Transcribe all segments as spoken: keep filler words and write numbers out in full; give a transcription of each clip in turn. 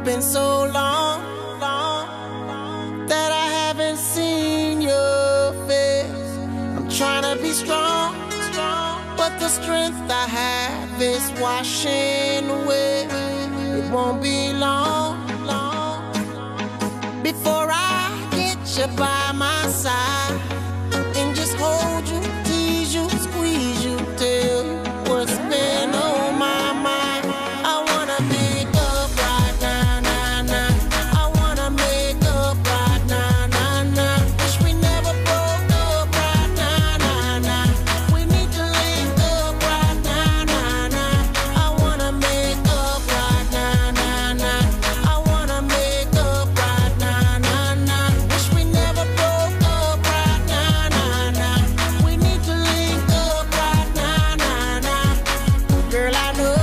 been so long, long that I haven't seen your face. I'm trying to be strong, strong, but the strength I have is washing away. It won't be long, long before I get you by my side and just hold you, tease you, squeeze you, tell you what's been on my mind. I wanna make up right now, now, now. I wanna make up right now, now, now. Wish we never broke up right now, now, now. We need to link up right now, now, now. I wanna make up right now, now, now. I wanna make up right now, now, now. Wish we never broke up right now, now, now. We need to link up right now, now, now. Girl, I know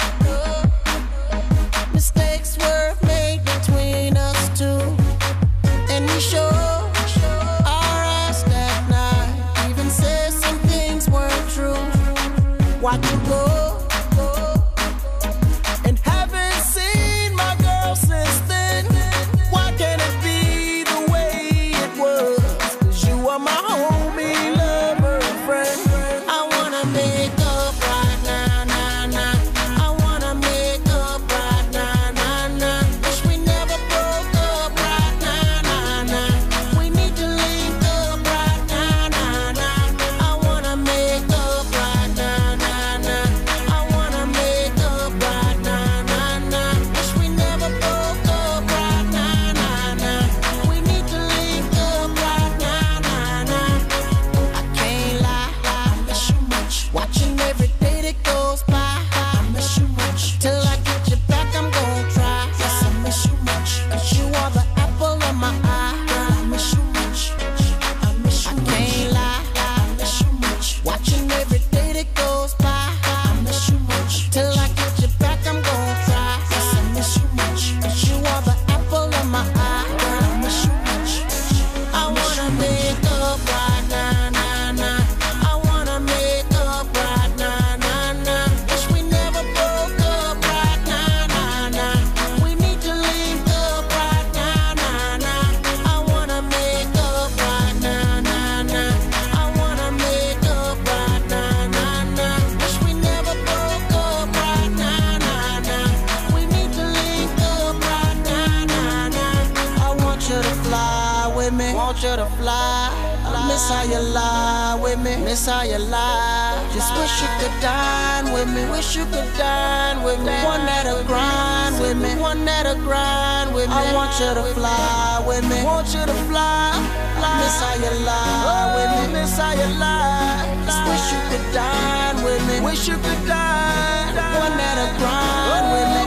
mistakes were made between us two, and we sure our ass that night even said some things weren't true. Watch you go, and haven't seen my girl since then. Why can't it be the way it was? 'Cause you are my homie, lover, and friend. I wanna make up right now, now, now. I wanna make up right now, now, now. Wish we never broke up right now, now, now. We need to link up right now, now, now. I wanna make up right now, now, now. I wanna make up right now, now, now. Wish we never broke up right now, now, now. We need to link up right now, now, now. I can't lie, I miss you much. Watching every day that goes by, I miss you much. Till I get you back, I'm gon' try. Yes, I miss you much. 'Cause you are the apple of my eye. Girl, I miss you much. I miss you much. I can't lie, I miss you much. Watching every day that goes by, I miss you much. Till I get you back, I'm gon' try. Yes, I miss you much. 'Cause you are the apple of my eye. Girl, I miss you much. I wanna make up right now, now, now. I wanna make up right now, now, now. Wish we never broke up right now, now, now. We need to link up right now, now, now. I wanna make up right now, now, now. I wanna make up right now, now, now. Wish we never broke up right now, now, now. We need to link up right now, now, now. I want you to fly with me, want you to fly. I miss how you lie with me, miss how you lie. Just wish you could dine with me, wish you could dine with me. One that'll grind with me, one that'll grind with me. I want you to fly with me, want you to fly. Miss how you lie with me, miss how you lie. Just wish you could dine with me, wish you could dine. One that'll grind with me.